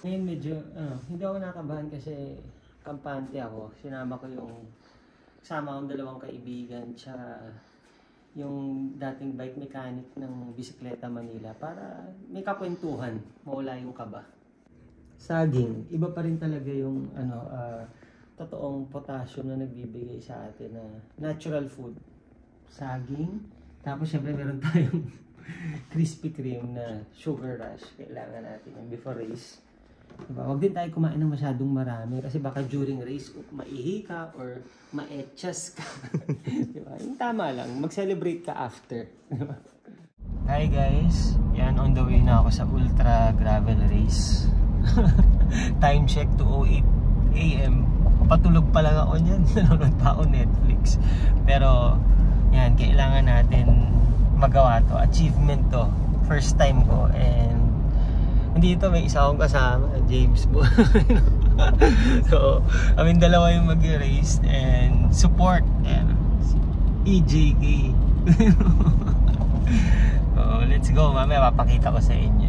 Ngayon medyo, hindi ako nakabahan kasi kampante ako. Sinama ko kasama akong dalawang kaibigan, tsaka yung dating bike mechanic ng Bisikleta Manila para may kakwentuhan, mawala yung kaba. Saging, iba pa rin talaga yung totoong potassium na nagbibigay sa atin na natural food. Saging, tapos syempre meron tayong Krispy Kreme na sugar rush. Kailangan natin yung before race. Diba? Huwag din tayo kumain ng masyadong marami kasi baka during race maihi ka or ma-etchas ka. Diba? Yung tama lang, mag-celebrate ka after. Diba? Hi guys, yan, on the way na ako sa Ultra Gravel Race. Time check 2:08 AM. Patulog pa lang ako niyan. Nanonood pa ako Netflix. Pero yan, kailangan natin magawa to. Achievement to. First time ko. And dito may isa akong kasama, James Bo. So kaming dalawa yung mag-race and support EJK. So let's go. Mamaya papakita ko sa inyo.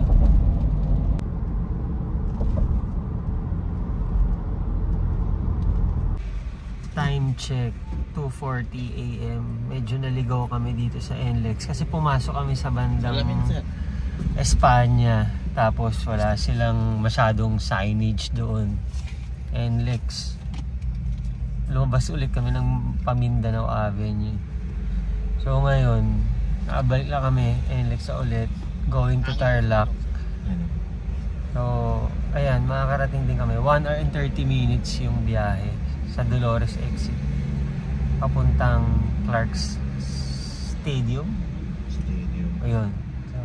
Time check 2:40 AM. Medyo naligaw kami dito sa NLEX kasi pumasok kami sa bandang Espanya, tapos wala silang masyadong signage doon. NLEX. Lumabas ulit kami ng Pamindanao Avenue. So ngayon nakabalik lang kami NLEX ulit, going to Tarlac. So ayan, makakarating din kami. 1 hour and 30 minutes yung biyahe sa Dolores exit papuntang Clark's Stadium. Ayun. So,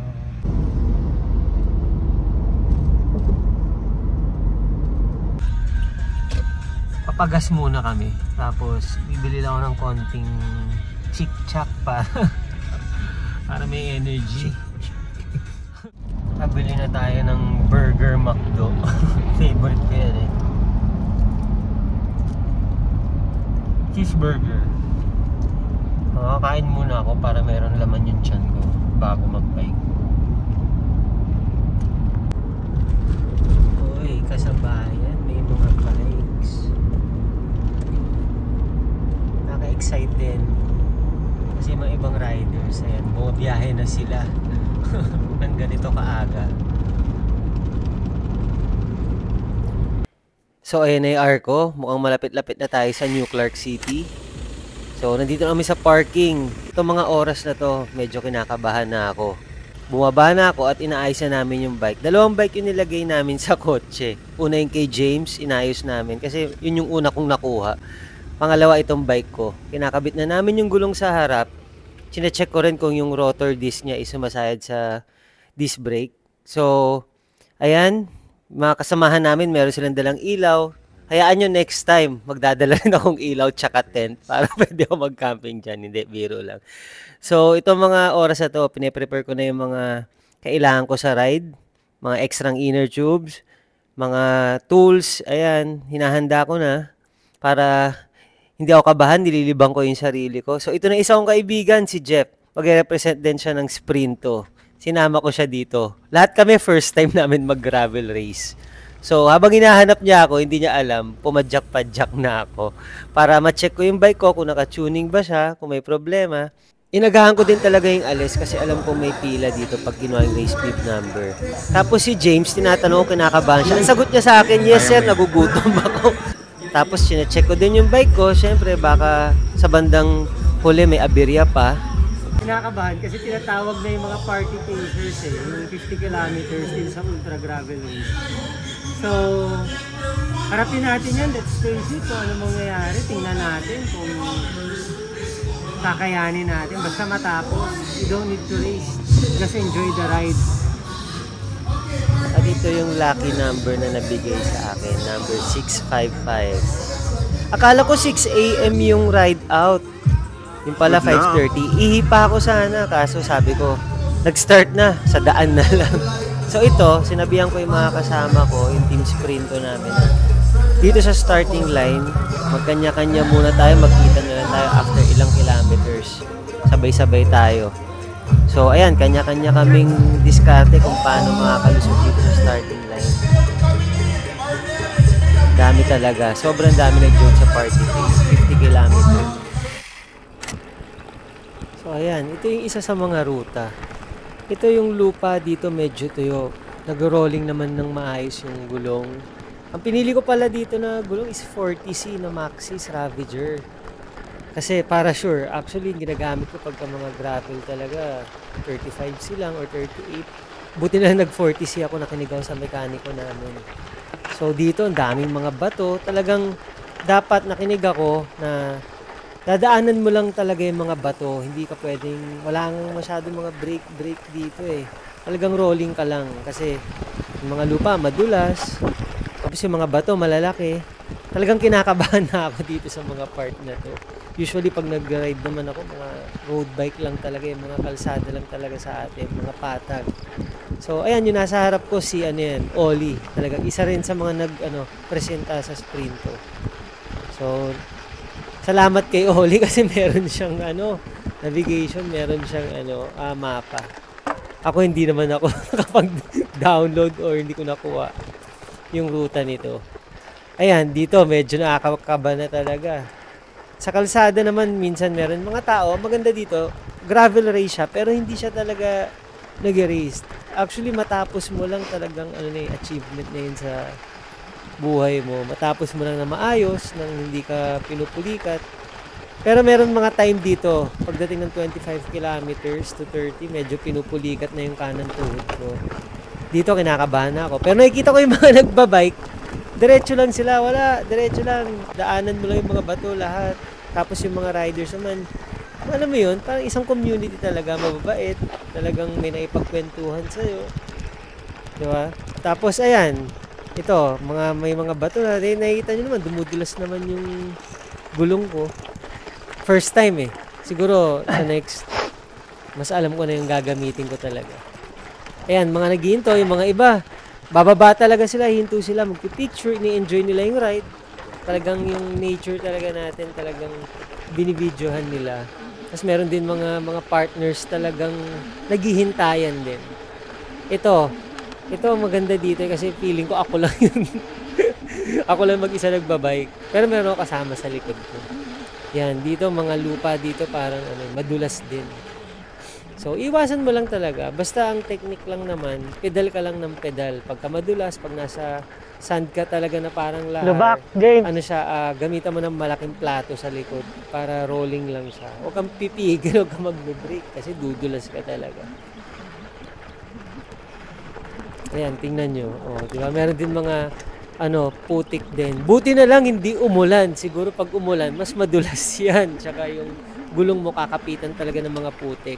papagas muna kami, tapos bibili lang ako ng konting chick-chack para may energy. Nabili na tayo ng Burger McDo. Favorite ko yan eh. Cheeseburger. Makakain muna ako para meron laman yung tiyan ko bago mag-bike. Uy, kasabayan, may mga bikes. Naka-excite din kasi mga ibang riders, ayan, bumabiyahe na sila ng ganito kaaga. So ayan na yung arko, mukhang malapit-lapit na tayo sa New Clark City. So nandito na kami sa parking. Itong mga oras na to, medyo kinakabahan na ako. Bumaba na ako at inaayos na namin yung bike. Dalawang bike yung nilagay namin sa kotse. Una yung kay James, inayos namin kasi yun yung una kong nakuha. Pangalawa itong bike ko. Kinakabit na namin yung gulong sa harap. Chine-check ko rin kung yung rotor disc niya is sumasayad sa disc brake. So ayan, mga kasamahan namin, meron silang dalang ilaw. Hayaan nyo next time, magdadala rin akong ilaw tsaka tent para pwede ako mag-camping dyan. Hindi, biro lang. So, itong mga oras na to, pine-prepare ko na yung mga kailangan ko sa ride. Mga extra inner tubes, mga tools, ayan, hinahanda ko na para hindi ako kabahan, nililibang ko yung sarili ko. So, ito na isa kong kaibigan, si Jeff. Mag-represent din siya ng Sprinto. Sinama ko siya dito. Lahat kami first time namin mag-gravel race. So, habang hinahanap niya ako, hindi niya alam, pumadyak-padyak na ako. Para ma-check ko yung bike ko, kung naka-tuning ba siya, kung may problema. Inagahan ko din talaga yung alis kasi alam kong may pila dito pag ginawa yung race bib number. Tapos si James, tinatanong ko, kinakabahan siya. Ang sagot niya sa akin, yes sir, nagugutom ako. Tapos sinecheck ko din yung bike ko. Siyempre, baka sa bandang huli may aberya pa. Kinakabahan kasi tinatawag na yung mga party pacers eh, yung 50 kilometers din sa ultra gravel race. So, harapin natin yan, let's face it, kung ano mangyayari, tingnan natin kung kakayanin natin. Basta matapos, you don't need to race, just enjoy the ride. At ito yung lucky number na nabigay sa akin, number 655. Akala ko 6 AM yung ride out. Yung pala 5:30. Ihipa ako sana, kaso sabi ko, nag-start na, sa daan na lang. So ito, sinabihan ko yung mga kasama ko, yung team Sprinto namin. Dito sa starting line, magkanya-kanya muna tayo, magkita na lang tayo after ilang kilometers. Sabay-sabay tayo. So ayan, kanya-kanya kaming diskarte kung paano makakalusot dito sa starting line. dami talaga. Sobrang dami nag-join sa party pace. 50 kilometer. So, ayan. Ito yung isa sa mga ruta. Ito yung lupa dito medyo tuyo. Nag-rolling naman ng maayos yung gulong. Ang pinili ko pala dito na gulong is 40C na Maxxis Ravager. Kasi para sure, actually ginagamit ko pagka mga gravel talaga 35C lang or 38. Buti na nag 40C ako, nakinig ako sa mekaniko namin. So dito ang daming mga bato, talagang dapat nakinig ako na dadaanan mo lang talaga yung mga bato, hindi ka pwedeng, wala nang masyadong mga break dito eh. Talagang rolling ka lang kasi yung mga lupa madulas, tapos yung mga bato malalaki. Talagang kinakabahan na ako dito sa mga part na to. Usually pag nag-ride naman ako, mga road bike lang talaga, yung mga kalsada lang talaga sa atin, mga patag. So ayan, yung nasa harap ko si Oli. Talagang isa rin sa mga presenta sa Sprinto. So salamat kay Oli kasi meron siyang navigation, meron siyang mapa. Ako hindi naman ako nakapag-download or hindi ko nakuha yung ruta nito. Ayan, dito medyo nakakaba na talaga. Sa kalsada naman, minsan meron mga tao. Maganda dito, gravel race siya, pero hindi siya talaga nag-race. Actually, matapos mo lang talagang achievement na yun sa buhay mo. Matapos mo lang na maayos, nang hindi ka pinupulikat. Pero meron mga time dito, pagdating ng 25 kilometers to 30, medyo pinupulikat na yung kanan tuhod ko. Dito kinakabahan na ako. Pero nakikita ko yung mga nagbabike, diretso lang sila, diretso lang. Daanan mo lang yung mga bato lahat. Tapos yung mga riders naman, alam mo yun, parang isang community talaga, mababait. Talagang may naipagkwentuhan sa'yo. Diba? Tapos ayan, ito, may mga bato na, nakikita nyo naman, dumudulas naman yung gulong ko. First time eh. Siguro sa next, mas alam ko na yung gagamitin ko talaga. Ayan, mga naghihinto, yung mga iba, bababa talaga sila, hinto sila, magpipicture, ni-enjoy nila yung ride. Talagang yung nature talaga natin, talagang binibidyohan nila. Tapos meron din mga partners talagang naghihintayan din. Ito maganda dito kasi feeling ko ako lang yun. Ako lang mag-isa nagbabike. Pero meron ako kasama sa likod ko. Yan, dito mga lupa dito parang madulas din. So, iwasan mo lang talaga. Basta ang technique lang naman, pedal ka lang ng pedal. Pagka madulas, pag nasa sand ka talaga na parang lahar, gamitan mo ng malaking plato sa likod para rolling lang siya. Huwag kang pipigil, huwag kang mag-brake kasi dudulas ka talaga. Ayan, tingnan nyo. Diba? Meron din mga putik din. Buti na lang hindi umulan. Siguro pag umulan, mas madulas yan. Tsaka yung gulong mo kakapitan talaga ng mga putik.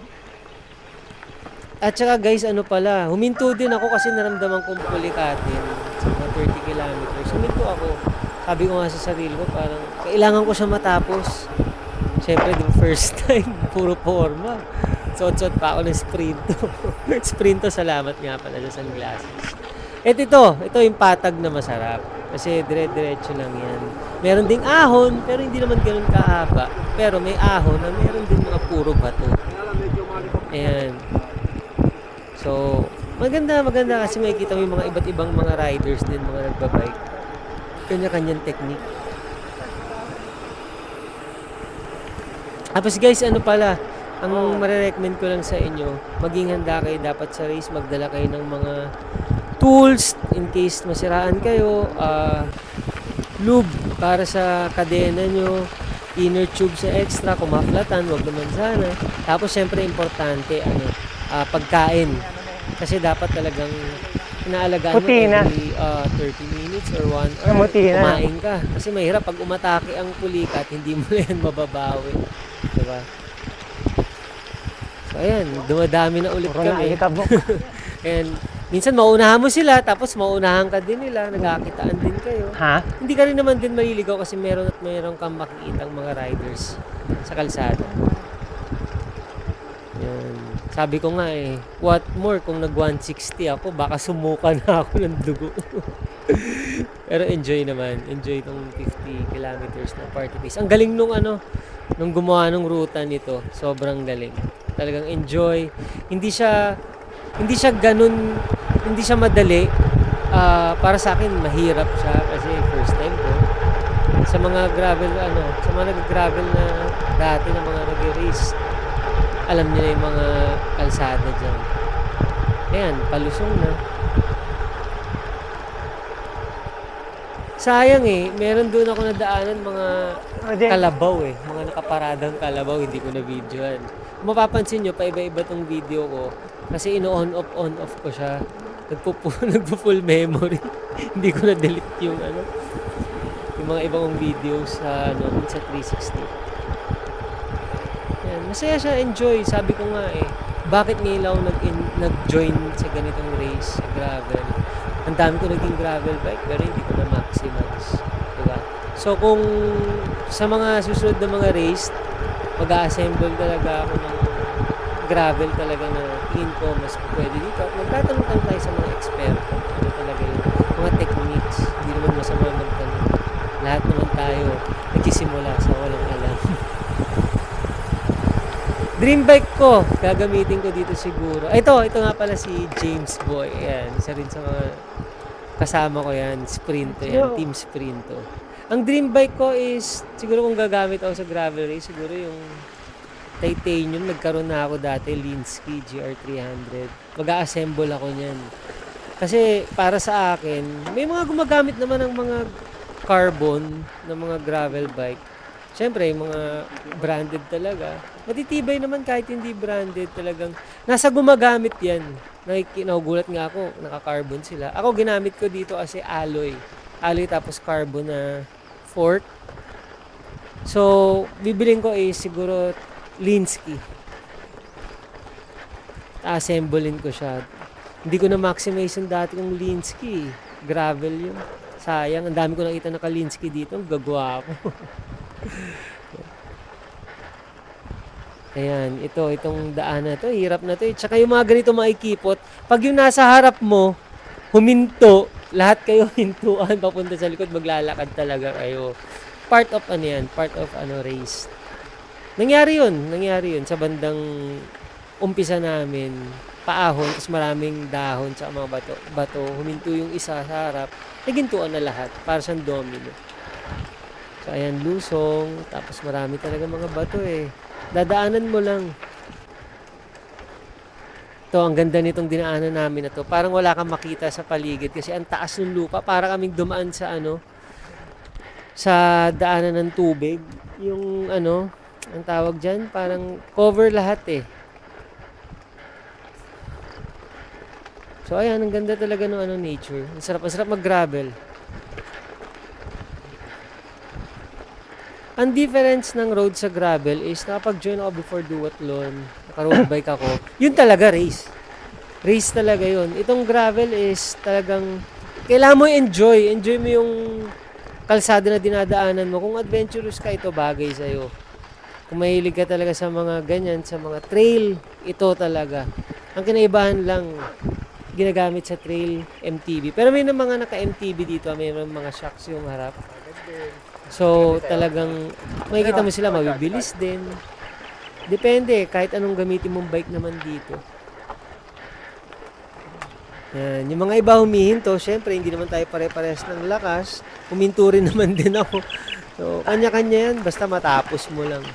At saka guys, huminto din ako kasi naramdaman kong pulikatin sa mga 30 kilometers. Huminto ako. Sabi ko nga sa sarili ko, parang kailangan ko siya matapos. Siyempre, the first time, puro forma. Suot-suot pa ako ng Sprinto. Sprinto, salamat nga pala sa sunglasses. At ito yung patag na masarap. Kasi dire-diretso lang yan. Meron ding ahon, pero hindi naman ganun kahaba. Pero may ahon na meron din mga puro bato. Ayan. So, maganda kasi makikita mo yung mga iba't ibang mga riders din, mga nagbabike. Kanya-kanyang technique. Tapos guys, ang marirecommend ko lang sa inyo, maging handa kayo dapat sa race, magdala kayo ng mga tools in case masiraan kayo, lube para sa kadena nyo, inner tube sa extra, kung maflatan, wag naman sana. Tapos syempre importante, pagkain. Kasi dapat talagang inaalagaan mo every 30 minutes or 1 hour, kumain ka. Kasi mahirap pag umatake ang pulikat, hindi mo yan mababawi. Diba? So ayan, dumadami na ulit kami. And minsan maunahan mo sila, tapos maunahan ka din nila, nagkakitaan din kayo. Hindi ka rin naman din maliligaw kasi meron kang makikitang mga riders sa kalsada. Yan. Sabi ko nga what more kung nag 160 ako, baka sumuka na ako ng dugo. Pero enjoy naman. Enjoy tong 50 kilometers na party pace. Ang galing nung gumawa ng ruta nito. Sobrang galing. Talagang enjoy. Hindi siya ganun, hindi siya madali. Para sa akin, mahirap siya kasi first Sa mga gravel, sa mga nag-gravel na dati na mga nag-race, alam nila yung mga kalsada dyan. Ayan, palusong na. Sayang meron doon ako nadaanan mga kalabaw mga nakaparadang kalabaw, hindi ko na videoan. Kung mapapansin nyo, paiba-iba tong video ko kasi on off ko siya. Nagpo-full memory. Hindi ko na delete yung yung mga ibang videos sa sa 360. Yan, masaya siya, enjoy. Sabi ko nga bakit ngayon ako nag-join sa ganitong race, sa gravel. Ang dami ko naging gravel bike pero hindi ko na maximize. Diba? So kung sa mga susunod na mga race, mag-a-assemble talaga ako ng gravel talaga na tingin ko mas pwede dito. At magtatanong tayo sa mga eksperto. Ano talaga yung mga techniques. Hindi naman masama magtanong. Lahat naman tayo nagsisimula sa walang alam. Dream bike ko, gagamitin ko dito siguro. Ito nga pala si James Boy. Ayan, isa rin sa mga kasama ko yan. Sprinto yan, Team Sprinto. Ang dream bike ko is, siguro kung gagamit ako sa gravel race, siguro yung titanium. Nagkaroon na ako dati, Linsky GR300. Mag-a-assemble ako niyan. Kasi para sa akin, may mga gumagamit naman ng mga carbon na mga gravel bike. Siyempre, mga branded talaga. Matitibay naman kahit hindi branded talagang. Nasa gumagamit yan. Nagugulat nga ako, naka-carbon sila. Ako ginamit ko dito kasi alloy. Alloy tapos carbon na fork. So, bibiling ko siguro Linsky. Assemblein ko siya. Hindi ko na maximize yung dati kong Linsky. Gravel yun. Sayang, ang dami ko nakita naka-Linsky dito. Gagawa ako. Ayan, itong daan na to, hirap na to. Tsaka yung mga ganito maikipot, pag yung nasa harap mo, huminto, lahat kayo hintuan papunta sa likod, maglalakad talaga kayo. Part of race. Nangyari yun sa bandang umpisa namin, paahon, tapos maraming dahon sa mga bato. Huminto yung isa sa harap, nagintuan na lahat, para siyang domino. So, ayan, lusong, tapos marami talaga mga bato Dadaanan mo lang. Ito, ang ganda nitong dinaanan namin na to. Parang wala kang makita sa paligid kasi ang taas ng lupa. Para kaming dumaan sa sa daanan ng tubig. Yung ang tawag dyan, parang cover lahat So, ayan, ang ganda talaga ng nature. Ang sarap mag-gravel. Ang difference ng road sa gravel is nakapag-join ako before duathlon, naka-road bike ako. Yun talaga race. Race talaga yun. Itong gravel is talagang kailangan mo enjoy. Enjoy mo yung kalsada na dinadaanan mo. Kung adventurous ka, ito bagay sa'yo. Kung mahilig ka talaga sa mga ganyan, sa mga trail, ito talaga. Ang kinaibahan lang, ginagamit sa trail, MTB. Pero may mga naka-MTB dito, may mga shocks yung harap. So, talagang makikita mo sila, mabibilis din. Depende, kahit anong gamitin mong bike naman dito. Yan. Yung mga iba humihinto, syempre, hindi naman tayo pare-pares ng lakas. Huminto rin naman din ako. So, kanya-kanya yan, basta matapos mo lang.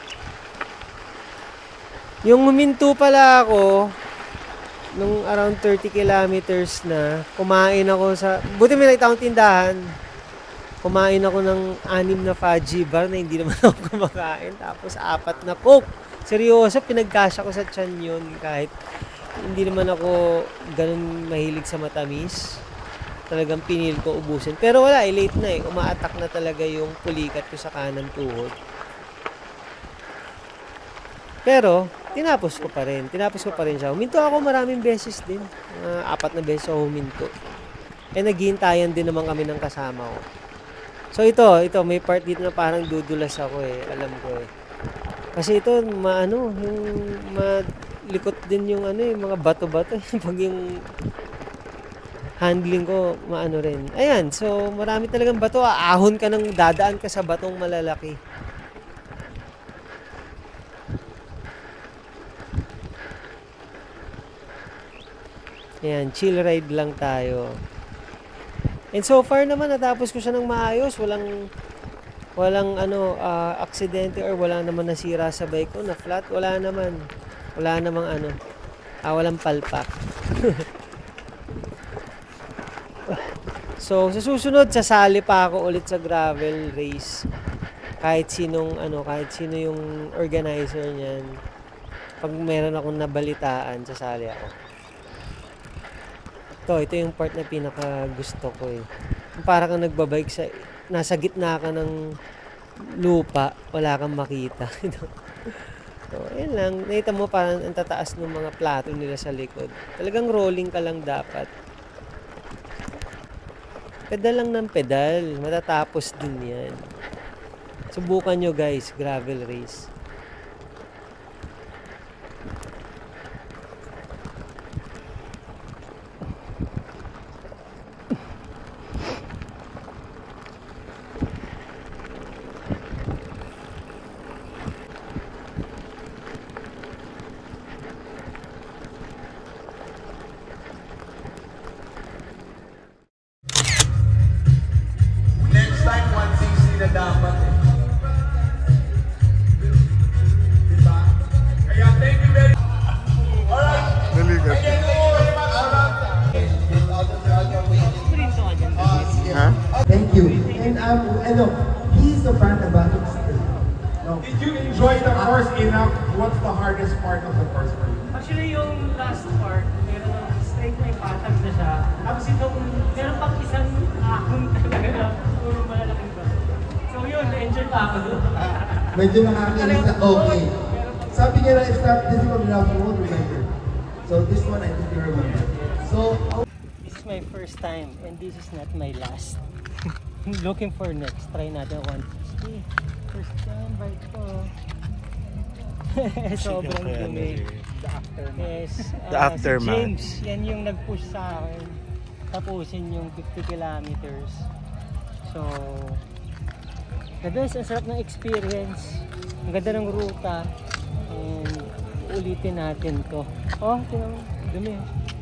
Yung huminto pala ako, nung around 30 kilometers na, kumain ako buti may nakita akong tindahan. Kumain ako ng 6 na fudgy bar na hindi naman ako kumakain. Tapos 4 na Coke. Seryoso, pinagkasya ko sa tiyan yun kahit hindi naman ako ganun mahilig sa matamis. Talagang pinil ko ubusin. Pero wala, late na Uma-attack na talaga yung pulikat ko sa kanan tuhod. Pero, tinapos ko pa rin siya. Huminto ako maraming beses din. 4 na beses ako huminto. Naghihintayan din naman kami ng kasama ko. So ito, may part dito na parang dudulas ako alam ko Kasi ito, yung malikot din yung yung mga bato-bato. Pag yung handling ko, rin. Ayan, so marami talagang bato. Ahon ka nang dadaan ka sa batong malalaki. Ayan, chill ride lang tayo. And so far naman, natapos ko siya ng maayos. Walang Walang ano, aksidente or wala naman nasira sa bike ko na flat. Wala naman. Wala namang ano. Walang palpak. So, sa susunod, sasali pa ako ulit sa gravel race. Kahit sinong ano, kahit sino yung organizer niyan. Pag meron akong nabalitaan, sasali ako. Ito yung part na pinaka gusto ko eh. Para kang nagbabike sa nasa gitna ka ng lupa, wala kang makita. So, yun lang. Nakita mo parang ang tataas ng mga plato nila sa likod. Talagang rolling ka lang dapat. Pedal lang ng pedal. Matatapos din yan. Subukan nyo guys, gravel race. Next time, 160 na dapat eh. Diba? Kaya thank you very much. Alright. Naligas. Thank you very much. Ha? Thank you. And ano, he's a fan of Battle Still. No. Did you enjoy the course enough? What's the hardest part of the course for you? Actually, yung last part, meron ng straight na ipatag na siya. Tapos itong, meron pang isang ahon talaga na puro malalaking ba. So yun, na-enjoy pa ako doon. Medyo nakakainis na okay. Sabi niya na it's not difficult enough, you won't remember. So this one I think you remember. So, This is my first time and this is not my last. Looking for next. Try natin 160. First time bike ko. Sobrang dumi. Yes. The aftermath. Si James, yan yung nag-push sa akin. Tapusin yung 50 kilometers. So, the best, ang sarap ng experience. Ang ganda ng ruta. And ulitin natin to. Oh, tinan mo, dumi.